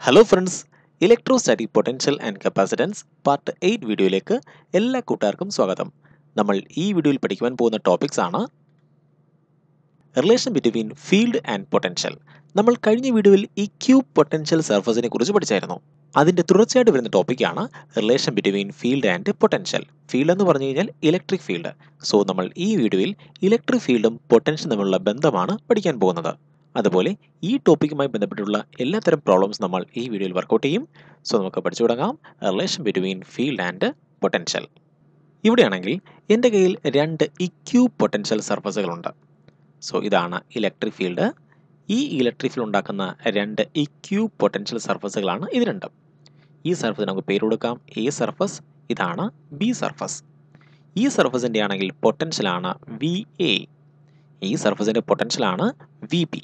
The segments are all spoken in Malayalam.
Hello friends, electrostatic potential and capacitance part 8 വീഡിയോയിലേക്ക് എല്ലാ കൂട്ടുകാർക്കും സ്വാഗതം. നമ്മൾ ഈ വീഡിയോയിൽ പഠിക്കുവാൻ പോകുന്ന ടോപ്പിക്സ് ആണ് relation between field and potential. നമ്മൾ കഴിഞ്ഞ വീഡിയോയിൽ ഇക്യൂബ് പൊട്ടൻഷ്യൽ സർഫസിനെ കുറിച്ച് പഠിച്ചായിരുന്നു. അതിൻ്റെ തുടർച്ചയായിട്ട് വരുന്ന ടോപ്പിക്കാണ് relation between field and potential. Field എന്ന് പറഞ്ഞു കഴിഞ്ഞാൽ ഇലക്ട്രിക് ഫീൽഡ്. സോ നമ്മൾ ഈ വീഡിയോയിൽ ഇലക്ട്രിക് ഫീൽഡും പൊട്ടൻഷ്യലും തമ്മിലുള്ള ബന്ധമാണ് പഠിക്കാൻ പോകുന്നത്. അതുപോലെ ഈ ടോപ്പിക്കുമായി ബന്ധപ്പെട്ടുള്ള എല്ലാത്തരം പ്രോബ്ലംസ് നമ്മൾ ഈ വീഡിയോയിൽ വർക്കൗട്ട് ചെയ്യും. സോ നമുക്ക് പഠിച്ചു തുടങ്ങാം relation between field and potential. ഇവിടെയാണെങ്കിൽ എൻ്റെ കയ്യിൽ രണ്ട് ഇക്യൂബ് പൊട്ടൻഷ്യൽ സർഫസുകളുണ്ട്. സോ ഇതാണ് ഇലക്ട്രിക് ഫീൽഡ്. ഈ ഇലക്ട്രിക് ഫീൽഡ് ഉണ്ടാക്കുന്ന രണ്ട് ഇക്യൂബ് പൊട്ടൻഷ്യൽ സർഫസുകളാണ് ഇത് രണ്ടും. ഈ സർഫസ് നമുക്ക് പേര് കൊടുക്കാം എ സർഫസ്, ഇതാണ് ബി സർഫസ്. ഈ സർഫസിൻ്റെ ആണെങ്കിൽ പൊട്ടൻഷ്യലാണ് വി എ, ഈ സർഫസിൻ്റെ പൊട്ടൻഷ്യലാണ് വി ബി.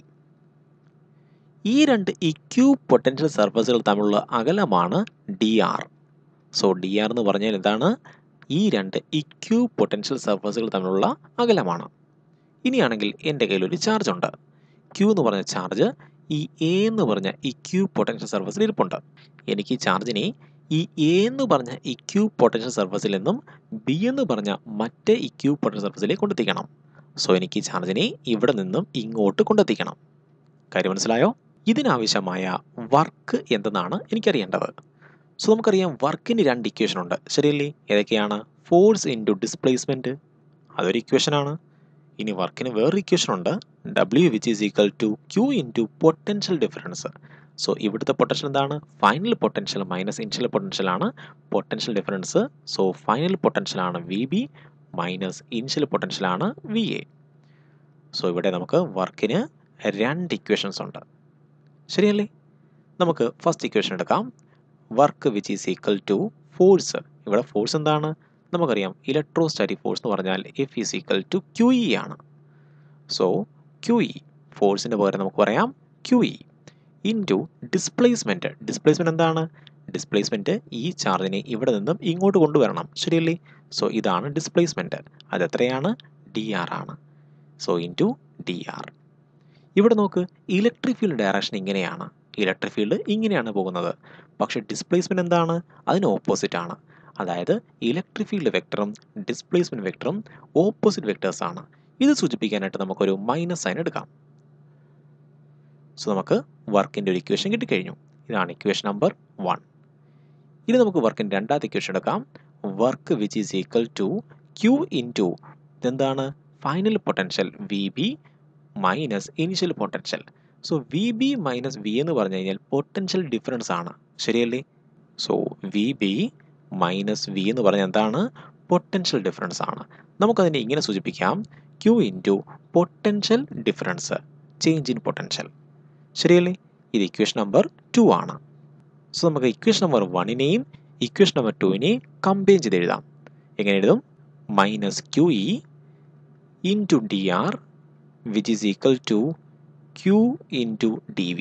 ഈ രണ്ട് ഇക്യൂബ് പൊട്ടൻഷ്യൽ സർഫസുകൾ തമ്മിലുള്ള അകലമാണ് D R. So D R എന്ന് പറഞ്ഞാൽ എന്താണ്? ഈ രണ്ട് ഇക്യൂബ് പൊട്ടൻഷ്യൽ സർഫസുകൾ തമ്മിലുള്ള അകലമാണ്. ഇനിയാണെങ്കിൽ എൻ്റെ കയ്യിൽ ഒരു ചാർജ് ഉണ്ട്. ക്യൂ എന്ന് പറഞ്ഞ ചാർജ് ഈ എ എന്ന് പറഞ്ഞ ഇക്യൂബ് പൊട്ടൻഷ്യൽ സർഫസിൽ ഇരിപ്പുണ്ട്. എനിക്ക് ഈ ചാർജിനെ ഈ എ എന്ന് പറഞ്ഞ ഇക്യൂബ് പൊട്ടൻഷ്യൽ സർഫസിൽ നിന്നും ബി എന്ന് പറഞ്ഞ മറ്റേ ഇക്യൂബ് പൊട്ടൻഷ്യൽ സർഫസിലേക്ക് കൊണ്ടെത്തിക്കണം. സോ എനിക്ക് ഈ ചാർജിനെ ഇവിടെ നിന്നും ഇങ്ങോട്ട് കൊണ്ടെത്തിക്കണം. കാര്യം മനസ്സിലായോ? ഇതിനാവശ്യമായ വർക്ക് എന്തെന്നാണ് എനിക്കറിയേണ്ടത്. സോ നമുക്കറിയാം വർക്കിന് രണ്ട് ഇക്വേഷൻ ഉണ്ട്, ശരിയല്ലേ? ഏതൊക്കെയാണ്? ഫോഴ്സ് ഇൻറ്റു ഡിസ്പ്ലേസ്മെൻറ്റ്, അതൊരു ഇക്വേഷനാണ്. ഇനി വർക്കിന് വേറൊരു ഇക്വേഷൻ ഉണ്ട്, W which is equal to Q into potential difference. So ഇവിടുത്തെ പൊട്ടൻഷ്യൽ എന്താണ്? Final potential minus initial potential ആണ് potential difference. So final potential ആണ് V B minus initial potential ആണ് വി എ. സോ ഇവിടെ നമുക്ക് വർക്കിന് രണ്ട് ഇക്വേഷൻസ് ഉണ്ട്, ശരിയല്ലേ? നമുക്ക് ഫസ്റ്റ് ഇക്വേഷൻ എടുക്കാം. Work which is equal to force. ഇവിടെ ഫോഴ്സ് എന്താണ്? നമുക്കറിയാം ഇലക്ട്രോസ്റ്റാറ്റിക് ഫോഴ്സ് എന്ന് പറഞ്ഞാൽ F is equal to Q E ആണ്. സോ ക്യു ഇ, ഫോഴ്സിൻ്റെ പകരം നമുക്ക് പറയാം Q E into displacement. Displacement എന്താണ്? ഡിസ്പ്ലേസ്മെൻറ്റ് ഈ ചാർജിനെ ഇവിടെ നിന്നും ഇങ്ങോട്ട് കൊണ്ടുവരണം, ശരിയല്ലേ? സോ ഇതാണ് ഡിസ്പ്ലേസ്മെൻറ്റ്. അതെത്രയാണ്? ഡി ആർ ആണ്. So into D R. ഇവിടെ നോക്ക്, ഇലക്ട്രിക് ഫീൽഡ് ഡയറക്ഷൻ ഇങ്ങനെയാണ്, ഇലക്ട്രിക് ഫീൽഡ് ഇങ്ങനെയാണ് പോകുന്നത്. പക്ഷേ ഡിസ്പ്ലേസ്മെൻറ്റ് എന്താണ്? അതിന് ഓപ്പോസിറ്റ് ആണ്. അതായത് ഇലക്ട്രിക് ഫീൽഡ് വെക്ടറും ഡിസ്പ്ലേസ്മെൻറ്റ് വെക്ടറും ഓപ്പോസിറ്റ് വെക്ടേഴ്സ് ആണ്. ഇത് സൂചിപ്പിക്കാനായിട്ട് നമുക്കൊരു മൈനസ് സൈൻ എടുക്കാം. സോ നമുക്ക് വർക്കിൻ്റെ ഒരു ഇക്വേഷൻ കിട്ടിക്കഴിഞ്ഞു. ഇതാണ് ഇക്വേഷൻ നമ്പർ 1. ഇനി നമുക്ക് വർക്കിൻ്റെ രണ്ടാമത്തെ ഇക്വേഷൻ എടുക്കാം. Work which is equal to Q into എന്താണ്? Final potential V B minus initial potential. So V B minus V എന്ന് പറഞ്ഞു കഴിഞ്ഞാൽ പൊട്ടൻഷ്യൽ ഡിഫറൻസ് ആണ്, ശരിയല്ലേ? So V B minus V എന്ന് പറഞ്ഞാൽ എന്താണ്? പൊട്ടൻഷ്യൽ ഡിഫറൻസ് ആണ്. നമുക്കതിനെ ഇങ്ങനെ സൂചിപ്പിക്കാം, Q into potential difference, change in potential, ശരിയല്ലേ? ഇത് ഇക്വേഷൻ നമ്പർ 2 ആണ്. സോ നമുക്ക് ഇക്വേഷൻ നമ്പർ 1നെയും ഇക്വേഷൻ നമ്പർ 2നെയും കമ്പൈൻ ചെയ്ത് എഴുതാം. എങ്ങനെ എഴുതും? Minus Q E into D R which is equal to Q into dV.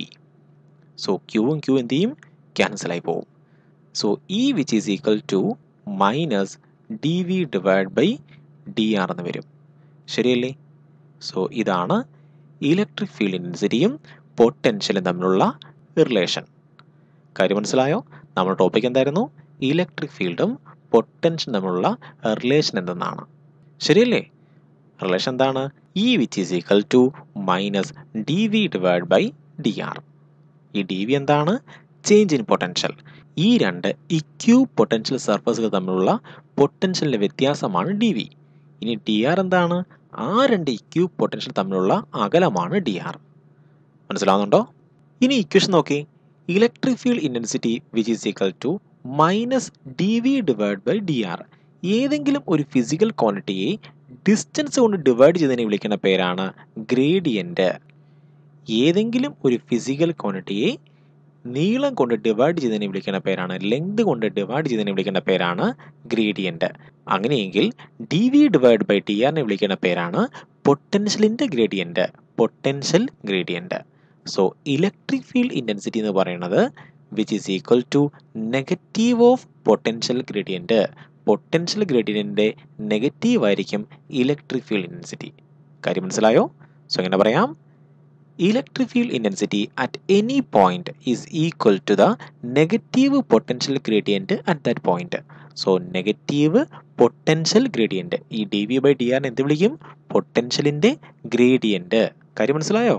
So Qവും Q എന്ത് ചെയ്യും? ക്യാൻസൽ ആയി പോകും. So E which is equal to minus dV divided by dr എന്ന് വരും, ശരിയല്ലേ? സോ ഇതാണ് ഇലക്ട്രിക് ഫീൽഡ് ഇൻറ്റൻസിറ്റിയും പൊട്ടൻഷ്യലും തമ്മിലുള്ള റിലേഷൻ. കാര്യം മനസ്സിലായോ? നമ്മുടെ ടോപ്പിക് എന്തായിരുന്നു? ഇലക്ട്രിക് ഫീൽഡും പൊട്ടൻഷ്യലും തമ്മിലുള്ള റിലേഷൻ എന്തെന്നാണ്, ശരിയല്ലേ? റിലേഷൻ എന്താണ്? E which is equal to minus dV divided by dr. ഈ dV എന്താണ്? Change in potential. ഈ രണ്ട് ഇക്യൂബ് പൊട്ടൻഷ്യൽ സർഫസുകൾ തമ്മിലുള്ള പൊട്ടൻഷ്യലിൻ്റെ വ്യത്യാസമാണ് dV. ഇനി dr എന്താണ്? ആ രണ്ട് ഇക്യൂബ് പൊട്ടൻഷ്യൽ തമ്മിലുള്ള അകലമാണ് dr. മനസ്സിലാവുന്നുണ്ടോ? ഇനി ഇക്വേഷൻ നോക്കി. Electric field intensity which is equal to minus dV divided by dr. ഏതെങ്കിലും ഒരു ഫിസിക്കൽ ക്വാണ്ടിറ്റിയെ ഡിസ്റ്റൻസ് കൊണ്ട് ഡിവൈഡ് ചെയ്തതിനെ വിളിക്കുന്ന പേരാണ് ഗ്രേഡിയൻറ്റ്. ഏതെങ്കിലും ഒരു ഫിസിക്കൽ ക്വാണ്ടിറ്റിയെ നീളം കൊണ്ട് ഡിവൈഡ് ചെയ്തതിനെ വിളിക്കുന്ന പേരാണ്, ലെങ്ത് കൊണ്ട് ഡിവൈഡ് ചെയ്തതിനെ വിളിക്കുന്ന പേരാണ് ഗ്രേഡിയൻറ്റ്. അങ്ങനെയെങ്കിൽ D V divide by D ആറിനെ വിളിക്കുന്ന പേരാണ് പൊട്ടൻഷ്യലിൻ്റെ gradient, potential gradient. So electric field intensity എന്ന് പറയുന്നത് which is equal to negative of potential gradient. Potential ഗ്രേഡിയൻറ്റിൻ്റെ നെഗറ്റീവ് ആയിരിക്കും ഇലക്ട്രിക് ഫീൽഡ് ഇൻറ്റൻസിറ്റി. കാര്യം മനസ്സിലായോ? സോ എങ്ങനെ പറയാം? Electric field intensity at any point is equal to the negative potential gradient at that point. So negative potential gradient, ഈ ഡി വി ബൈ ഡി ആറിനെ എന്ത് വിളിക്കും? പൊട്ടൻഷ്യലിൻ്റെ ഗ്രേഡിയൻറ്റ്. കാര്യം മനസ്സിലായോ?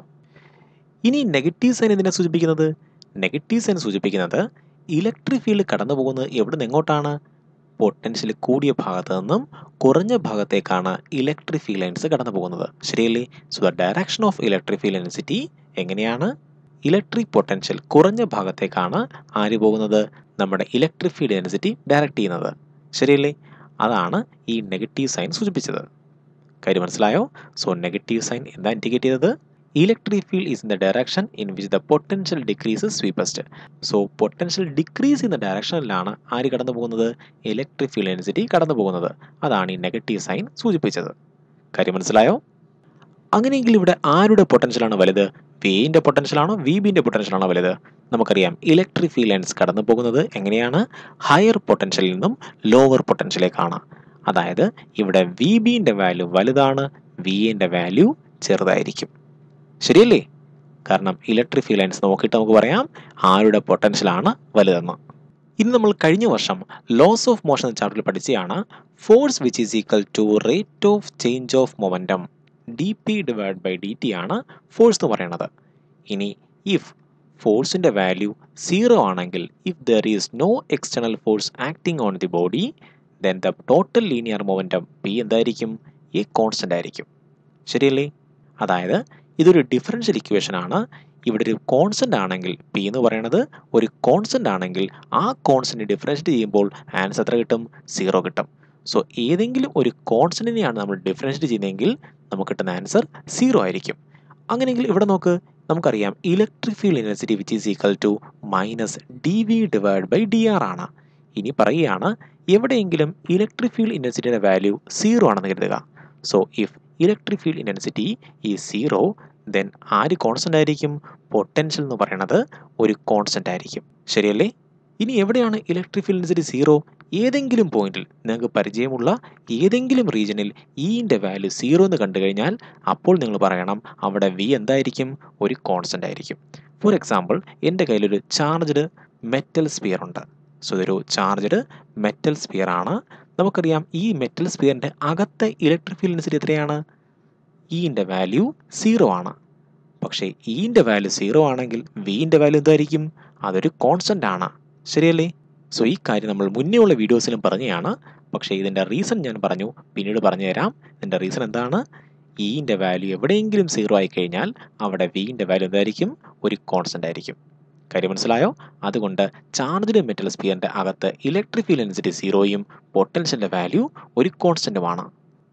ഇനി നെഗറ്റീവ് സൈൻ എന്തിനാണ് സൂചിപ്പിക്കുന്നത്? നെഗറ്റീവ് സൈൻ സൂചിപ്പിക്കുന്നത് ഇലക്ട്രിക് ഫീൽഡ് കടന്നു പോകുന്നത് എവിടെ നിന്ന് എങ്ങോട്ടാണ്? പൊട്ടൻഷ്യൽ കൂടിയ ഭാഗത്ത് നിന്നും കുറഞ്ഞ ഭാഗത്തേക്കാണ് ഇലക്ട്രിക് ഫീൽഡ് ലൈൻസ് കടന്നു പോകുന്നത്. ശരിയല്ലേ? So the direction of electric field density എങ്ങനെയാണ്? ഇലക്ട്രിക് പൊട്ടൻഷ്യൽ കുറഞ്ഞ ഭാഗത്തേക്കാണ് ആര് പോകുന്നത്? നമ്മുടെ ഇലക്ട്രിക് ഫീൽഡ് ഡെൻസിറ്റി ഡയറക്റ്റ് ചെയ്യുന്നത്. ശരിയല്ലേ? അതാണ് ഈ നെഗറ്റീവ് സൈൻ സൂചിപ്പിച്ചത്. കാര്യം മനസ്സിലായോ? സോ നെഗറ്റീവ് സൈൻ എന്താ ഇൻഡിക്കേറ്റ് ചെയ്തത്? Electric field is in the direction in which the potential decreases steepest. So potential decrease ചെയ്യുന്ന ഡയറക്ഷനിലാണ് ആര് കടന്നു പോകുന്നത്? ഇലക്ട്രിക് ഫീൽഡ് ഡെൻസിറ്റി കടന്നു പോകുന്നത്. അതാണ് ഈ നെഗറ്റീവ് സൈൻ സൂചിപ്പിച്ചത്. കാര്യം മനസ്സിലായോ? അങ്ങനെയെങ്കിൽ ഇവിടെ ആരുടെ പൊട്ടൻഷ്യലാണ് വലുത്? വിന്റെ പൊട്ടൻഷ്യലാണോ വി ബിന്റെ പൊട്ടൻഷ്യലാണോ വലുത്? നമുക്കറിയാം ഇലക്ട്രിക് ഫീൽഡ് ലൈൻസ് കടന്നു പോകുന്നത് എങ്ങനെയാണ്? ഹയർ പൊട്ടൻഷ്യലിൽ നിന്നും ലോവർ പൊട്ടൻഷ്യലിലേക്കാണ്. അതായത് ഇവിടെ വി ബിന്റെ വാല്യൂ വലുതാണ്, വി എൻ്റെ വാല്യൂ ചെറുതായിരിക്കും. ശരിയല്ലേ? കാരണം ഇലക്ട്രിക് ഫീൽഡ് ലൈൻസ് നോക്കിയിട്ട് നമുക്ക് പറയാം ആരുടെ പൊട്ടൻഷ്യലാണ് വലുതെന്ന്. ഇനി നമ്മൾ കഴിഞ്ഞ വർഷം ലോസ് ഓഫ് മോഷൻ എന്ന ചാപ്റ്ററിൽ പഠിച്ചതാണ് force which is equal to rate of change of momentum, D P divide by D T ആണ് ഫോഴ്സ് എന്ന് പറയുന്നത്. ഇനി ഇഫ് ഫോഴ്സിൻ്റെ വാല്യൂ 0 ആണെങ്കിൽ, if there is no external force acting on the body, then the total linear momentum P എന്തായിരിക്കും? ഈ കോൺസ്റ്റൻ്റ് ആയിരിക്കും. ശരിയല്ലേ? അതായത് ഇതൊരു ഡിഫറൻഷ്യൽ ഇക്വേഷൻ ആണ്. ഇവിടെ ഒരു കോൺസ്റ്റൻ്റ് ആണെങ്കിൽ, പി എന്ന് പറയുന്നത് ഒരു കോൺസ്റ്റൻ്റ് ആണെങ്കിൽ, ആ കോൺസ്റ്റൻ്റ് ഡിഫറൻഷ്യേറ്റ് ചെയ്യുമ്പോൾ ആൻസർ എത്ര കിട്ടും? 0 കിട്ടും. സോ ഏതെങ്കിലും ഒരു കോൺസ്റ്റൻറ്റിനെയാണ് നമ്മൾ ഡിഫറൻഷ്യേറ്റ് ചെയ്യുന്നതെങ്കിൽ നമുക്ക് കിട്ടുന്ന ആൻസർ 0 ആയിരിക്കും. അങ്ങനെയെങ്കിൽ ഇവിടെ നോക്ക്, നമുക്കറിയാം electric field intensity which is equal to minus D V divide by D R ആണ്. ഇനി പറയുകയാണ് എവിടെയെങ്കിലും ഇലക്ട്രിക് ഫീൽഡ് ഇൻറ്റൻസിറ്റിയുടെ വാല്യൂ 0 ആണെന്ന് കരുതുക. So if electric field intensity ഈ 0, ദെൻ ആര് കോൺസ്റ്റൻ്റ് ആയിരിക്കും? പൊട്ടൻഷ്യൽ എന്ന് പറയുന്നത് ഒരു കോൺസ്റ്റൻ്റ് ആയിരിക്കും. ശരിയല്ലേ? ഇനി എവിടെയാണ് ഇലക്ട്രിക് ഫീൽഡ് ഇൻറ്റൻസിറ്റി 0? ഏതെങ്കിലും പോയിന്റിൽ, നിങ്ങൾക്ക് പരിചയമുള്ള ഏതെങ്കിലും റീജിയനിൽ ഇൻ്റെ വാല്യൂ 0 എന്ന് കണ്ടു കഴിഞ്ഞാൽ അപ്പോൾ നിങ്ങൾ പറയണം അവിടെ വി എന്തായിരിക്കും? ഒരു കോൺസ്റ്റൻ്റ് ആയിരിക്കും. ഫോർ എക്സാമ്പിൾ, എൻ്റെ കയ്യിലൊരു ചാർജ്ഡ് മെറ്റൽ സ്പിയർ ഉണ്ട്. സോ ഇതൊരു ചാർജ്ഡ് മെറ്റൽ സ്പിയർ ആണ്. നമുക്കറിയാം ഈ മെറ്റൽ സ്പിയറിൻ്റെ അകത്തെ ഇലക്ട്രിക് ഫീൽഡ് ഇൻറ്റൻസിറ്റി എത്രയാണ്? ഇൻ്റെ വാല്യൂ 0 ആണ്. പക്ഷേ ഇൻ്റെ വാല്യൂ 0 ആണെങ്കിൽ വിൻ്റെ വാല്യൂ എന്തായിരിക്കും? അതൊരു കോൺസ്റ്റൻ്റ് ആണ്. ശരിയല്ലേ? സോ ഈ കാര്യം നമ്മൾ മുന്നേ ഉള്ള വീഡിയോസിലും പറഞ്ഞതാണ്. പക്ഷേ ഇതിൻ്റെ റീസൺ ഞാൻ പറഞ്ഞു, പിന്നീട് പറഞ്ഞു തരാം. ഇതിൻ്റെ റീസൺ എന്താണ്? ഇൻ്റെ വാല്യൂ എവിടെയെങ്കിലും 0 ആയി കഴിഞ്ഞാൽ അവിടെ വിൻ്റെ വാല്യൂ എന്തായിരിക്കും? ഒരു കോൺസ്റ്റൻ്റ് ആയിരിക്കും. കാര്യം മനസ്സിലായോ? അതുകൊണ്ട് ചാർജ്ഡ് മെറ്റൽ സ്പിയറിൻ്റെ അകത്ത് ഇലക്ട്രിക് ഫീൽഡ് ഡെൻസിറ്റി 0യും പൊട്ടൻഷ്യലിൻ്റെ വാല്യൂ ഒരു കോൺസ്റ്റൻ്റുമാണ്.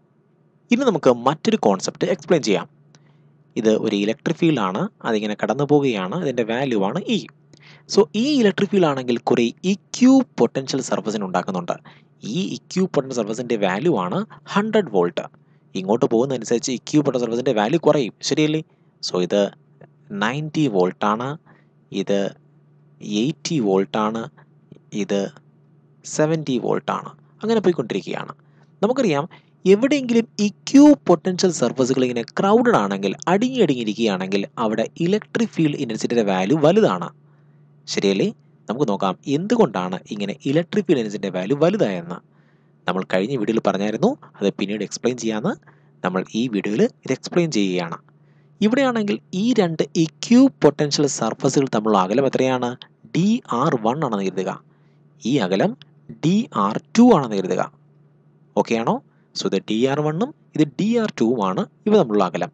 ഇനി നമുക്ക് മറ്റൊരു കോൺസെപ്റ്റ് എക്സ്പ്ലെയിൻ ചെയ്യാം. ഇത് ഒരു ഇലക്ട്രിക് ഫീൽഡ് ആണ്, അതിങ്ങനെ കടന്നു പോവുകയാണ്, ഇതിൻ്റെ വാല്യൂ ആണ് ഇ. സോ ഈ ഇലക്ട്രിക് ഫീൽഡ് ആണെങ്കിൽ കുറേ ഇക്യൂ പൊട്ടൻഷ്യൽ സർഫസിന് ഉണ്ടാക്കുന്നുണ്ട്. ഈ ഇക്യൂ പൊട്ടൻഷ്യൽ സർഫസിൻ്റെ വാല്യൂ ആണ് 100 വോൾട്ട്. ഇങ്ങോട്ട് പോകുന്നതനുസരിച്ച് ഇക്യൂ പൊട്ടൻഷ്യൽ സർഫസിൻ്റെ വാല്യൂ കുറയും. ശരിയല്ലേ? സോ ഇത് 90 വോൾട്ടാണ്, ഇത് 80 വോൾട്ടാണ്, ഇത് 70 വോൾട്ടാണ്. അങ്ങനെ പോയിക്കൊണ്ടിരിക്കുകയാണ്. നമുക്കറിയാം എവിടെയെങ്കിലും ഇക്യൂ പൊട്ടൻഷ്യൽ സർഫസുകൾ ഇങ്ങനെ ക്രൗഡഡ് ആണെങ്കിൽ, അടിങ്ങിയിരിക്കുകയാണെങ്കിൽ അവിടെ ഇലക്ട്രിക് ഫീൽഡ് ഇൻറ്റൻസിറ്റിയുടെ വാല്യൂ വലുതാണ്. ശരിയല്ലേ? നമുക്ക് നോക്കാം എന്തുകൊണ്ടാണ് ഇങ്ങനെ ഇലക്ട്രിക് ഫീൽഡ് ഇൻറ്റൻസിറ്റിയുടെ വാല്യൂ വലുതായെന്ന്. നമ്മൾ കഴിഞ്ഞ വീഡിയോയിൽ പറഞ്ഞായിരുന്നു, അത് പിന്നീട് എക്സ്പ്ലെയിൻ ചെയ്യാമെന്ന്. നമ്മൾ ഈ വീഡിയോയിൽ ഇത് എക്സ്പ്ലെയിൻ ചെയ്യുകയാണ്. ഇവിടെയാണെങ്കിൽ ഈ രണ്ട് ഇക്യൂ പൊട്ടൻഷ്യൽ സർഫസുകൾ തമ്മിലുള്ള അകലം എത്രയാണ്? DR1 ആണെന്ന് കരുതുക. ഈ അകലം DR2 ആണെന്ന് കരുതുക. ഓക്കെ ആണോ? സോ ഇത് DR1ഉം ഇത് DR2ഉമാണ് ഇവ തമ്മിലുള്ള അകലം.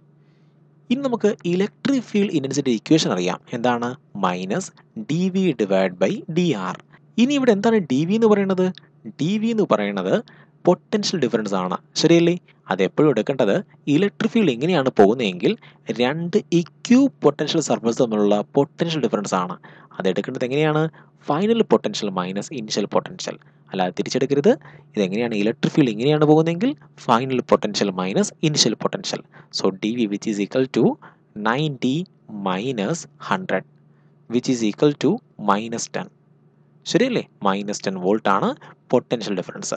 ഇനി നമുക്ക് ഇലക്ട്രിക് ഫീൽഡ് ഇൻറ്റൻസിറ്റി ഇക്വേഷൻ അറിയാം. എന്താണ്? Minus D V divide by D R. ഇനി ഇവിടെ എന്താണ് ഡി വി എന്ന് പറയുന്നത്? ഡി വി എന്ന് പറയുന്നത് പൊട്ടൻഷ്യൽ ഡിഫറൻസ് ആണ്. ശരിയല്ലേ? അത് എപ്പോഴും എടുക്കേണ്ടത് ഇലക്ട്രിക് ഫീൽഡ് എങ്ങനെയാണ് പോകുന്നതെങ്കിൽ രണ്ട് ഇക്യൂ പൊട്ടൻഷ്യൽ സർഫസ് തമ്മിലുള്ള പൊട്ടൻഷ്യൽ ഡിഫറൻസ് ആണ്. അത് എടുക്കേണ്ടത് എങ്ങനെയാണ്? Final potential minus initial potential. അല്ലാതെ തിരിച്ചെടുക്കരുത്. ഇതെങ്ങനെയാണ് ഇലക്ട്രിക് ഫീൽഡ് ഇങ്ങനെയാണ് പോകുന്നതെങ്കിൽ final potential minus initial potential. So D V which is equal to 90 minus 100 which is equal to -10. ശരിയല്ലേ? -10 വോൾട്ട് ആണ് പൊട്ടൻഷ്യൽ ഡിഫറൻസ്.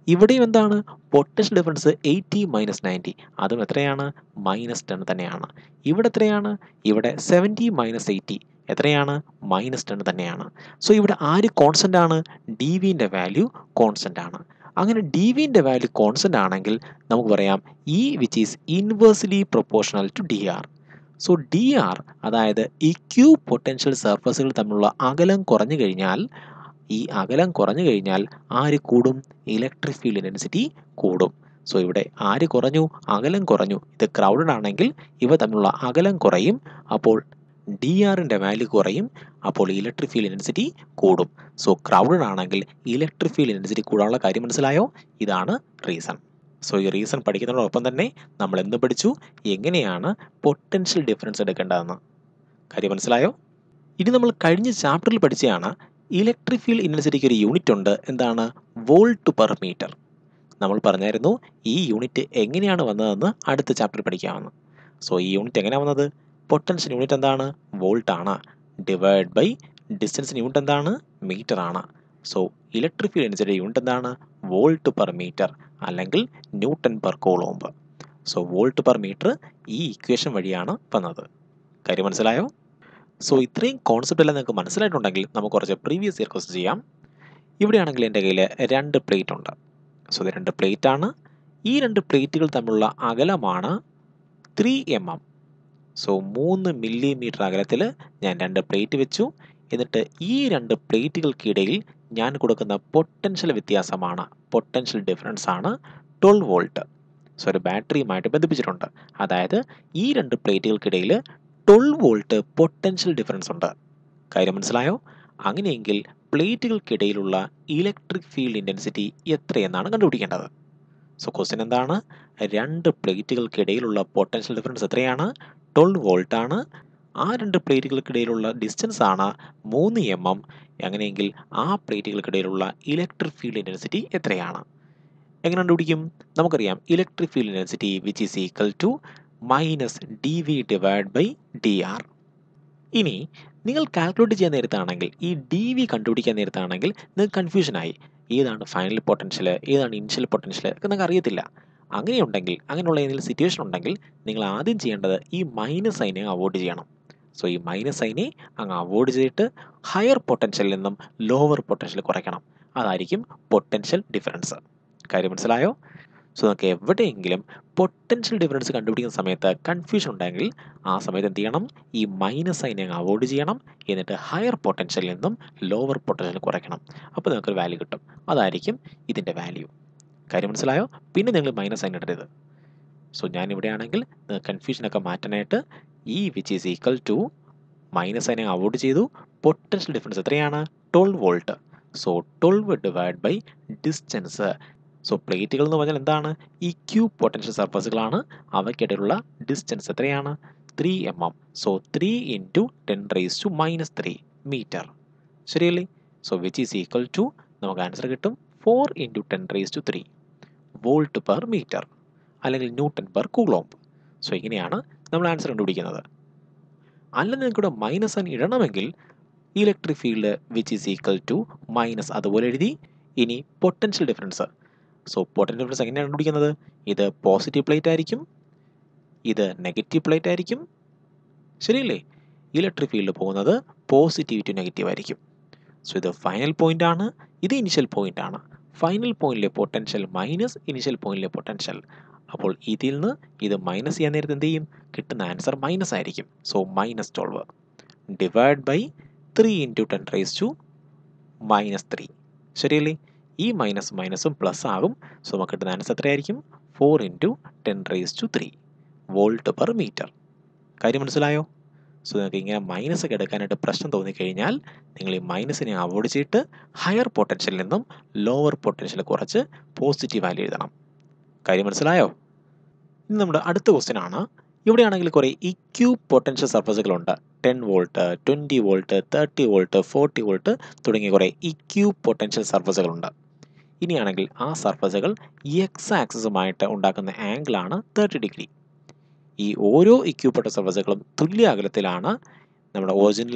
ഇവിടെയും എന്താണ് പൊട്ടൻഷ്യൽ ഡിഫറൻസ് 80 മൈനസ് 90, അതും എത്രയാണ് -10 തന്നെയാണ്. ഇവിടെ എത്രയാണ്, ഇവിടെ 70 മൈനസ് 80 എത്രയാണ് -10 തന്നെയാണ്. സോ ഇവിടെ ആര് കോൺസ്റ്റൻ്റ് ആണ്, ഡി വിൻ്റെ വാല്യൂ കോൺസ്റ്റൻ്റ് ആണ്. അങ്ങനെ ഡി വിൻ്റെ വാല്യൂ കോൺസ്റ്റൻ്റ് ആണെങ്കിൽ നമുക്ക് പറയാം E which is inversely proportional to D R. So D R അതായത് ഈ ക്യൂ പൊട്ടൻഷ്യൽ സർഫസുകൾ തമ്മിലുള്ള അകലം കുറഞ്ഞു കഴിഞ്ഞാൽ, ഈ അകലം കുറഞ്ഞു കഴിഞ്ഞാൽ ആര് കൂടും, ഇലക്ട്രിക് ഫീൽഡ് ഇൻറ്റൻസിറ്റി കൂടും. സോ ഇവിടെ ആര് കുറഞ്ഞു, അകലം കുറഞ്ഞു. ഇത് ക്രൗഡഡ് ആണെങ്കിൽ ഇവ തമ്മിലുള്ള അകലം കുറയും, അപ്പോൾ ഡി ആറിൻ്റെ വാല്യൂ കുറയും, അപ്പോൾ ഇലക്ട്രിക് ഫീൽഡ് ഇൻറ്റൻസിറ്റി കൂടും. സോ ക്രൗഡഡ് ആണെങ്കിൽ ഇലക്ട്രിക് ഫീൽഡ് ഇൻറ്റൻസിറ്റി കൂടാനുള്ള കാര്യം മനസ്സിലായോ? ഇതാണ് റീസൺ. സോ ഈ റീസൺ പഠിക്കുന്നതോടൊപ്പം തന്നെ നമ്മൾ എന്ത് പഠിച്ചു, എങ്ങനെയാണ് പൊട്ടൻഷ്യൽ ഡിഫറൻസ് എടുക്കേണ്ടതെന്ന്. കാര്യം മനസ്സിലായോ? ഇനി നമ്മൾ കഴിഞ്ഞ ചാപ്റ്ററിൽ പഠിച്ചതാണ് ഇലക്ട്രിക് ഫീൽഡ് ഇൻറ്റൻസിറ്റിക്ക് ഒരു യൂണിറ്റ് ഉണ്ട്, എന്താണ്, വോൾട്ട് പെർ മീറ്റർ. നമ്മൾ പറഞ്ഞായിരുന്നു ഈ യൂണിറ്റ് എങ്ങനെയാണ് വന്നതെന്ന് അടുത്ത ചാപ്റ്ററിൽ പഠിക്കാമെന്ന്. സോ ഈ യൂണിറ്റ് എങ്ങനെയാണ് വന്നത്, പൊട്ടൻഷ്യൽ യൂണിറ്റ് എന്താണ്, വോൾട്ട് ആണ്, ഡിവൈഡ് ബൈ ഡിസ്റ്റൻസിന് യൂണിറ്റ് എന്താണ്, മീറ്റർ ആണ്. So electric field intensity unit എന്താണ്, വോൾട്ട് പെർ മീറ്റർ അല്ലെങ്കിൽ newton per coulomb. So volt per metre ഈ ഇക്വേഷൻ വഴിയാണ് വന്നത്. കാര്യം മനസ്സിലായോ? സോ ഇത്രയും കോൺസെപ്റ്റ് എല്ലാം നിങ്ങൾക്ക് മനസ്സിലായിട്ടുണ്ടെങ്കിൽ നമുക്ക് കുറച്ച് പ്രീവിയസ് ഇയർ ക്വസ്റ്റ്യൻ ചെയ്യാം. ഇവിടെയാണെങ്കിൽ എൻ്റെ കയ്യിൽ 2 പ്ലേറ്റ് ഉണ്ട്. സോ ഇത് 2 പ്ലേറ്റ് ആണ്. ഈ 2 പ്ലേറ്റുകൾ തമ്മിലുള്ള അകലമാണ് 3 mm. സോ 3 മില്ലിമീറ്റർ അകലത്തിൽ ഞാൻ 2 പ്ലേറ്റ് വെച്ചു. എന്നിട്ട് ഈ 2 പ്ലേറ്റുകൾക്കിടയിൽ ഞാൻ കൊടുക്കുന്ന പൊട്ടൻഷ്യൽ വ്യത്യാസമാണ്, പൊട്ടൻഷ്യൽ ഡിഫറൻസ് ആണ് 12 വോൾട്ട്. സോ ഒരു ബാറ്ററിയുമായിട്ട് ബന്ധിപ്പിച്ചിട്ടുണ്ട്. അതായത് ഈ 2 പ്ലേറ്റുകൾക്കിടയിൽ 12 വോൾട്ട് പൊട്ടൻഷ്യൽ ഡിഫറൻസ് ഉണ്ട്. കാര്യം മനസ്സിലായോ? അങ്ങനെയെങ്കിൽ പ്ലേറ്റുകൾക്കിടയിലുള്ള ഇലക്ട്രിക് ഫീൽഡ് ഇൻറ്റൻസിറ്റി എത്രയെന്നാണ് കണ്ടുപിടിക്കേണ്ടത്. സോ ക്വസ്റ്റ്യൻ എന്താണ്, 2 പ്ലേറ്റുകൾക്കിടയിലുള്ള പൊട്ടൻഷ്യൽ ഡിഫറൻസ് എത്രയാണ്, 12 വോൾട്ട് ആണ്. ആ 2 പ്ലേറ്റുകൾക്കിടയിലുള്ള ഡിസ്റ്റൻസ് ആണ് 3 mm. അങ്ങനെയെങ്കിൽ ആ പ്ലേറ്റുകൾക്കിടയിലുള്ള ഇലക്ട്രിക് ഫീൽഡ് ഇൻറ്റൻസിറ്റി എത്രയാണ്? എങ്ങനെ കണ്ടുപിടിക്കും? നമുക്കറിയാം electric field intensity which is equal to minus D V divide by D R. ഇനി നിങ്ങൾ കാൽക്കുലേറ്റ് ചെയ്യാൻ നേരത്താണെങ്കിൽ, ഈ ഡി വി കണ്ടുപിടിക്കാൻ നേരത്താണെങ്കിൽ നിങ്ങൾക്ക് കൺഫ്യൂഷനായി, ഏതാണ് ഫൈനൽ പൊട്ടൻഷ്യൽ, ഏതാണ് ഇനിഷ്യൽ പൊട്ടൻഷ്യൽ ഒക്കെ നിങ്ങൾക്ക് അറിയത്തില്ല. അങ്ങനെയുണ്ടെങ്കിൽ, അങ്ങനെയുള്ള ഏതെങ്കിലും സിറ്റുവേഷൻ ഉണ്ടെങ്കിൽ നിങ്ങൾ ആദ്യം ചെയ്യേണ്ടത് ഈ മൈനസ് സൈനെ അവോയ്ഡ് ചെയ്യണം. സോ ഈ മൈനസ് സൈനെ അങ്ങ് അവോയ്ഡ് ചെയ്തിട്ട് ഹയർ പൊട്ടൻഷ്യലിൽ നിന്നും ലോവർ പൊട്ടൻഷ്യൽ കുറയ്ക്കണം. അതായിരിക്കും പൊട്ടൻഷ്യൽ ഡിഫറൻസ്. കാര്യം മനസ്സിലായോ? സോ നമുക്ക് എവിടെയെങ്കിലും പൊട്ടൻഷ്യൽ ഡിഫറൻസ് കണ്ടുപിടിക്കുന്ന സമയത്ത് കൺഫ്യൂഷൻ ഉണ്ടെങ്കിൽ ആ സമയത്ത് എന്ത് ചെയ്യണം, ഈ മൈനസ് സൈനെ അങ്ങ് അവോയ്ഡ് ചെയ്യണം. എന്നിട്ട് ഹയർ പൊട്ടൻഷ്യലിൽ നിന്നും ലോവർ പൊട്ടൻഷ്യൽ കുറയ്ക്കണം. അപ്പോൾ നിങ്ങൾക്കൊരു വാല്യൂ കിട്ടും. അതായിരിക്കും ഇതിൻ്റെ വാല്യൂ. കാര്യം മനസ്സിലായോ? പിന്നെ നിങ്ങൾ മൈനസ് സൈൻ ഇടരുത്. സോ ഞാനിവിടെ ആണെങ്കിൽ കൺഫ്യൂഷനൊക്കെ മാറ്റാനായിട്ട് ഈ which is equal to minus സൈനെ അവോയ്ഡ് ചെയ്തു. പൊട്ടൻഷ്യൽ ഡിഫറൻസ് എത്രയാണ്, 12 volt. So 12 divide by distance. So പ്ലേറ്റുകൾ എന്ന് പറഞ്ഞാൽ എന്താണ്, ഈ ക്യൂ പൊട്ടൻഷ്യൽ സർഫസുകളാണ്. അവയ്ക്കിടയിലുള്ള ഡിസ്റ്റൻസ് എത്രയാണ്, 3 mm. So 3 into 10⁻³ metre. ശരിയല്ലേ? So which is equal to നമുക്ക് ആൻസർ കിട്ടും 4 ഇൻറ്റു 10⁻³ വോൾട്ട് പെർ മീറ്റർ അല്ലെങ്കിൽ ന്യൂട്ടൺ പെർ കൂളോംബ്. സോ ഇങ്ങനെയാണ് നമ്മൾ ആൻസർ കണ്ടുപിടിക്കുന്നത്. അല്ല നിങ്ങൾക്കിവിടെ minus sign ഇടണമെങ്കിൽ electric field which is equal to minus അതുപോലെ എഴുതി. ഇനി potential difference. So potential difference എങ്ങനെയാണ് കണ്ടുപിടിക്കുന്നത്, ഇത് പോസിറ്റീവ് പ്ലേറ്റ് ആയിരിക്കും, ഇത് നെഗറ്റീവ് പ്ലേറ്റ് ആയിരിക്കും. ശരിയല്ലേ? ഇലക്ട്രിക് ഫീൽഡ് പോകുന്നത് പോസിറ്റീവ് ടു നെഗറ്റീവ് ആയിരിക്കും. സോ ഇത് ഫൈനൽ പോയിന്റ് ആണ്, ഇത് ഇനിഷ്യൽ പോയിന്റ് ആണ്. ഫൈനൽ പോയിന്റിലെ പൊട്ടൻഷ്യൽ മൈനസ് ഇനിഷ്യൽ പോയിന്റിലെ പൊട്ടൻഷ്യൽ. അപ്പോൾ ഇതിൽ നിന്ന് ഇത് മൈനസ് ചെയ്യാൻ നേരത്തെ എന്ത് ചെയ്യും, കിട്ടുന്ന ആൻസർ മൈനസ് ആയിരിക്കും. സോ -12 ഡിവൈഡ് ബൈ 3 ഇൻറ്റു 10⁻³ ശരിയല്ലേ? ഈ മൈനസും പ്ലസ് ആകും. സോ നമുക്ക് കിട്ടുന്ന ആൻസർ എത്രയായിരിക്കും, 4 ഇൻറ്റു 10⁻³ വോൾട്ട് പെർ മീറ്റർ. കാര്യം മനസ്സിലായോ? സോ നിങ്ങൾക്ക് ഇങ്ങനെ മൈനസ് ഒക്കെ എടുക്കാനായിട്ട് പ്രശ്നം തോന്നിക്കഴിഞ്ഞാൽ നിങ്ങൾ ഈ മൈനസിനെ അവോയ്ഡ് ചെയ്തിട്ട് ഹയർ പൊട്ടൻഷ്യലിൽ നിന്നും ലോവർ പൊട്ടൻഷ്യൽ കുറച്ച് പോസിറ്റീവ് വാല്യൂ എഴുതണം. കാര്യം മനസ്സിലായോ? ഇനി നമ്മുടെ അടുത്ത ക്വസ്റ്റ്യൻ ആണ്. ഇവിടെയാണെങ്കിൽ കുറേ ഇക്യൂ പൊട്ടൻഷ്യൽ സർഫസുകളുണ്ട്. 10 വോൾട്ട്, 20 വോൾട്ട്, 30 വോൾട്ട്, 40 വോൾട്ട് തുടങ്ങിയ കുറേ ഇക്യൂ പൊട്ടൻഷ്യൽ സർഫസുകളുണ്ട്. ഇനിയാണെങ്കിൽ ആ സർഫസുകൾ എക്സ് ആക്സിസുമായിട്ട് ഉണ്ടാക്കുന്ന ആംഗിളാണ് 30°. ഈ ഓരോ ഇക്യൂ പൊട്ടൻഷ്യൽ സർഫസുകളും തുല്യ അകലത്തിലാണ് നമ്മുടെ ഒറിജിനിൽ നിന്നും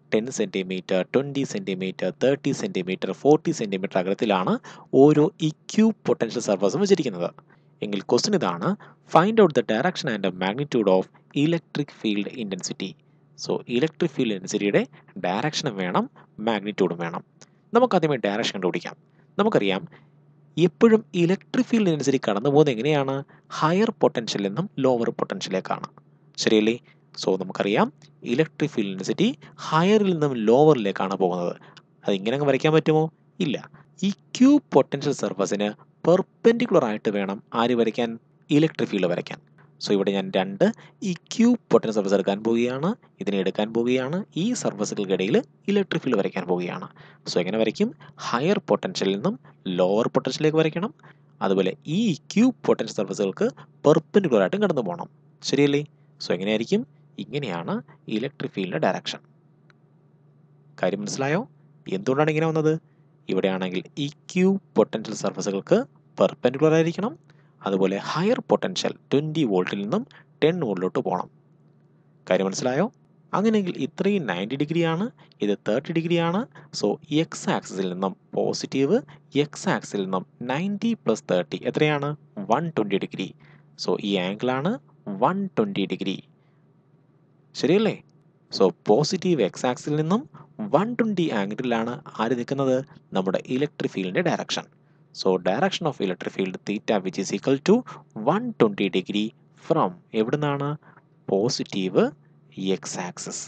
10 സെൻറ്റിമീറ്റർ 20 സെൻറ്റിമീറ്റർ 30 സെൻറ്റിമീറ്റർ 40 സെൻറ്റിമീറ്റർ അകലത്തിലാണ് ഓരോ ഇക്യൂബ് പൊട്ടൻഷ്യൽ സർഫസും വെച്ചിരിക്കുന്നത്. എങ്കിൽ ക്വസ്റ്റ്യൻ ഇതാണ്, find out the direction and magnitude of electric field intensity. So electric field ഇൻറ്റൻസിറ്റിയുടെ ഡയറക്ഷനും വേണം, മാഗ്നിറ്റ്യൂഡും വേണം. നമുക്കാദ്യമേ ഡയറക്ഷൻ കണ്ടുപിടിക്കാം. നമുക്കറിയാം എപ്പോഴും ഇലക്ട്രിക് ഫീൽഡ് ഇൻറ്റൻസിറ്റി കടന്നു പോകുന്നത് എങ്ങനെയാണ്? ഹയർ പൊട്ടൻഷ്യലിൽ നിന്നും ലോവർ പൊട്ടൻഷ്യലിലേക്കാണ്. ശരിയല്ലേ? സോ നമുക്കറിയാം ഇലക്ട്രിക് ഫീൽഡ് ഇൻറ്റൻസിറ്റി ഹയറിൽ നിന്നും ലോവറിലേക്കാണ് പോകുന്നത്. അത് ഇങ്ങനെ അങ്ങ് വരയ്ക്കാൻ പറ്റുമോ? ഇല്ല. ഈ ക്യൂബ് പൊട്ടൻഷ്യൽ സർഫസിന് പെർപെൻഡിക്കുലർ ആയിട്ട് വേണം ആര് വരയ്ക്കാൻ? ഇലക്ട്രിക് ഫീൽഡ് വരയ്ക്കാൻ. സോ ഇവിടെ ഞാൻ രണ്ട് ഈ ക്യൂബ് പൊട്ടൻഷ്യൽ സർഫസ് എടുക്കാൻ പോവുകയാണ്, ഇതിനെ എടുക്കാൻ പോവുകയാണ്, ഈ സർഫസുകൾക്കിടയിൽ ഇലക്ട്രിക് ഫീൽഡ് വരയ്ക്കാൻ പോവുകയാണ്. സോ എങ്ങനെ വരയ്ക്കും? ഹയർ പൊട്ടൻഷ്യലിൽ നിന്നും ലോവർ പൊട്ടൻഷ്യലിലേക്ക് വരയ്ക്കണം. അതുപോലെ ഈ ക്യൂബ് പൊട്ടൻഷ്യൽ സർഫസുകൾക്ക് പെർപെൻഡിക്കുലർ ആയിട്ടും കടന്നു പോകണം. ശരിയല്ലേ? സോ എങ്ങനെയായിരിക്കും? ഇങ്ങനെയാണ് ഇലക്ട്രിക് ഫീൽഡിൻ്റെ ഡയറക്ഷൻ. കാര്യം മനസ്സിലായോ? എന്തുകൊണ്ടാണ് ഇങ്ങനെ വന്നത്? ഇവിടെയാണെങ്കിൽ ഈ ക്യൂബ് പൊട്ടൻഷ്യൽ സർഫസുകൾക്ക് പെർപെൻഡിക്കുലർ ആയിരിക്കണം. അതുപോലെ ഹയർ പൊട്ടൻഷ്യൽ 20 വോൾട്ടിൽ നിന്നും 10 വോൾട്ടിലോട്ട് പോകണം. കാര്യം മനസ്സിലായോ? അങ്ങനെയെങ്കിൽ ഇത്രയും 90 ഡിഗ്രിയാണ്, ഇത് 30 ഡിഗ്രിയാണ്. സോ എക്സ് ആക്സിസിൽ നിന്നും പോസിറ്റീവ്, എക്സ് ആക്സിൽ നിന്നും 90 + 30 എത്രയാണ്? 120 ഡിഗ്രി. സോ ഈ ആംഗിളാണ് 120 ഡിഗ്രി. ശരിയല്ലേ? സോ പോസിറ്റീവ് എക്സ് ആക്സിൽ നിന്നും 120 ആംഗിളിലാണ് ആര് നിൽക്കുന്നത്? നമ്മുടെ ഇലക്ട്രിക് ഫീൽഡിൻ്റെ direction. So direction of electric field theta which is equal to 120 degree from എവിടുന്നാണ്? Positive X axis.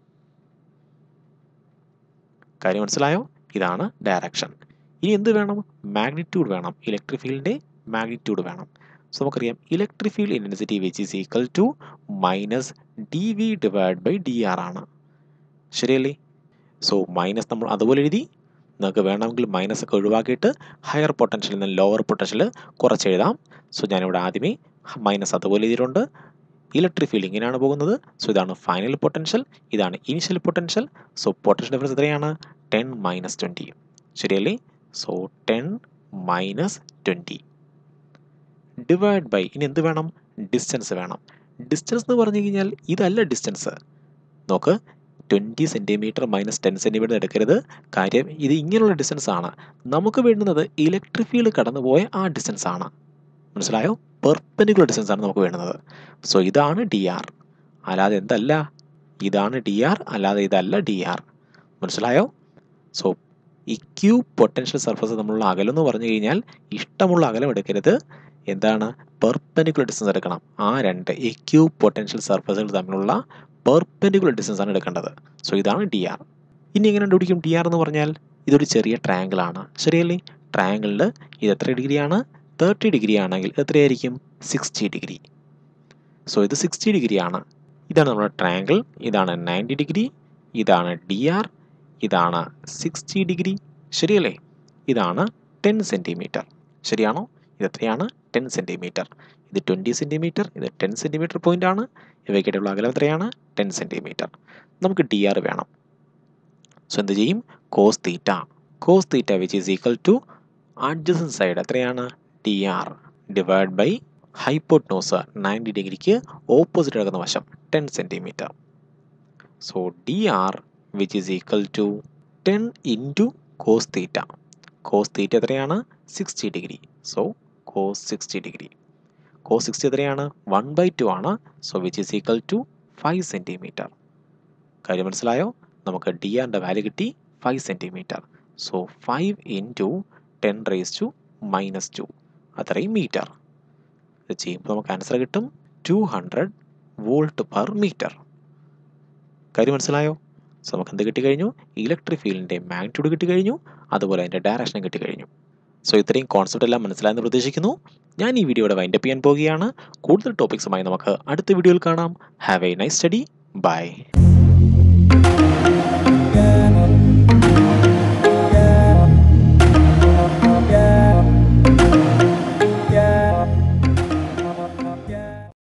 കാര്യം മനസ്സിലായോ? ഇതാണ് ഡയറക്ഷൻ. ഇനി എന്ത് വേണം? മാഗ്നിറ്റ്യൂഡ് വേണം. ഇലക്ട്രിക് ഫീൽഡിൻ്റെ മാഗ്നിറ്റ്യൂഡ് വേണം. സോ നമുക്കറിയാം electric field intensity which is equal to -dV/dr ആണ്. ശരിയല്ലേ? സോ മൈനസ് നമ്മൾ അതുപോലെ എഴുതി. നിങ്ങൾക്ക് വേണമെങ്കിൽ മൈനസ് ഒക്കെ ഒഴിവാക്കിയിട്ട് ഹയർ പൊട്ടൻഷ്യലിൽ നിന്ന് ലോവർ പൊട്ടൻഷ്യൽ കുറച്ചെഴുതാം. സോ ഞാനിവിടെ ആദ്യമേ മൈനസ് അതുപോലെ എഴുതിയിട്ടുണ്ട്. ഇലക്ട്രിക് ഫീൽഡ് ഇങ്ങനെയാണ് പോകുന്നത്. സോ ഇതാണ് ഫൈനൽ പൊട്ടൻഷ്യൽ, ഇതാണ് initial potential. So potential difference എത്രയാണ്? 10 - 20. ശരിയല്ലേ? സോ 10 - 20 ഡിവൈഡ് ബൈ, ഇനി എന്ത് വേണം? ഡിസ്റ്റൻസ് വേണം. ഡിസ്റ്റൻസ് എന്ന് പറഞ്ഞു കഴിഞ്ഞാൽ ഇതല്ല ഡിസ്റ്റൻസ്. നോക്ക്, 20 സെൻറ്റിമീറ്റർ - 10 സെൻറ്റിമീറ്റർ എടുക്കരുത്. കാര്യം ഇത് ഇങ്ങനെയുള്ള ഡിസ്റ്റൻസ് ആണ്. നമുക്ക് വേണ്ടുന്നത് ഇലക്ട്രിക് ഫീൽഡ് കടന്നുപോയ ആ ഡിസ്റ്റൻസ് ആണ്. മനസ്സിലായോ? പെർപെൻഡിക്കുലർ ഡിസ്റ്റൻസ് ആണ് നമുക്ക് വേണ്ടുന്നത്. സോ ഇതാണ് dr, അല്ലാതെ എന്തല്ല. ഇതാണ് dr, അല്ലാതെ ഇതല്ല dr. മനസ്സിലായോ? സോ ഈ ക്യൂബ് പൊട്ടൻഷ്യൽ സർഫസ് തമ്മിലുള്ള അകലം എന്ന് പറഞ്ഞു കഴിഞ്ഞാൽ ഇഷ്ടമുള്ള അകലം എടുക്കരുത്. എന്താണ്? പെർപെൻഡിക്കുലർ ഡിസ്റ്റൻസ് എടുക്കണം. ആ രണ്ട് ഈ ക്യൂബ് പൊട്ടൻഷ്യൽ സർഫസുകൾ തമ്മിലുള്ള പെർപെൻഡിക്കുലർ ഡിസ്റ്റൻസ് ആണ് എടുക്കേണ്ടത്. സോ ഇതാണ് dr. ഇനി എങ്ങനെ കണ്ടുപിടിക്കും dr എന്ന് പറഞ്ഞാൽ? ഇതൊരു ചെറിയ ട്രയാങ്കിൾ ആണ്. ശരിയല്ലേ? ട്രയാങ്കിളിൽ ഇത് എത്ര ഡിഗ്രിയാണ്? 30 ഡിഗ്രി ആണെങ്കിൽ എത്രയായിരിക്കും? 60 ഡിഗ്രി. സോ ഇത് 60 ഡിഗ്രി ആണ്. ഇതാണ് നമ്മുടെ ട്രയാങ്കിൾ. ഇതാണ് 90 ഡിഗ്രി, ഇതാണ് dr, ഇതാണ് 60 ഡിഗ്രി. ശരിയല്ലേ? ഇതാണ് 10 സെൻറ്റിമീറ്റർ. ശരിയാണോ? ഇതെത്രയാണ്? 10 സെൻറ്റിമീറ്റർ. ഇത് 20 സെൻറ്റിമീറ്റർ, ഇത് 10 സെൻറ്റിമീറ്റർ പോയിന്റ് ആണ്. ഇവയ്ക്കിടയിലുള്ള അകലം എത്രയാണ്? 10 സെൻറ്റിമീറ്റർ. നമുക്ക് dr വേണം. സോ എന്ത് ചെയ്യും? Cos theta. Cos theta which is equal to adjacent side എത്രയാണ്? dr ഡിവൈഡ് ബൈ ഹൈപ്പോട്നോസ് 90 ഡിഗ്രിക്ക് ഓപ്പോസിറ്റ് കിടക്കുന്ന വശം 10 centimetre. So dr which is equal to 10 into cos theta. Cos theta എത്രയാണ്? 60 degree. So cos 60 degree. Cos 60 എത്രയാണ്? 1/2 ആണ്. So which is equal to 5 centimetre. കാര്യം മനസ്സിലായോ? നമുക്ക് dr വാല്യൂ കിട്ടി 5 സെൻറ്റിമീറ്റർ. സോ 5 ഇൻറ്റു 10⁻⁻², അത്രയും മീറ്റർ. ഇത് ചെയ്യുമ്പോൾ നമുക്ക് ആൻസർ കിട്ടും 200 വോൾട്ട്/മീറ്റർ. കാര്യം മനസ്സിലായോ? സോ നമുക്ക് എന്ത് കിട്ടിക്കഴിഞ്ഞു? ഇലക്ട്രിക് ഫീൽഡിൻ്റെ മാഗ്നിറ്റ്യൂഡ് കിട്ടിക്കഴിഞ്ഞു, അതുപോലെ അതിൻ്റെ ഡയറക്ഷനും കിട്ടിക്കഴിഞ്ഞു. സോ ഇത്രയും കോൺസെപ്റ്റ് എല്ലാം മനസ്സിലായെന്ന് പ്രതീക്ഷിക്കുന്നു. ഞാൻ ഈ വീഡിയോയുടെ വൈൻഡപ്പ് ചെയ്യാൻ പോവുകയാണ്. കൂടുതൽ ടോപ്പിക്സുമായി നമുക്ക് അടുത്ത വീഡിയോയിൽ കാണാം. Have a nice study. By.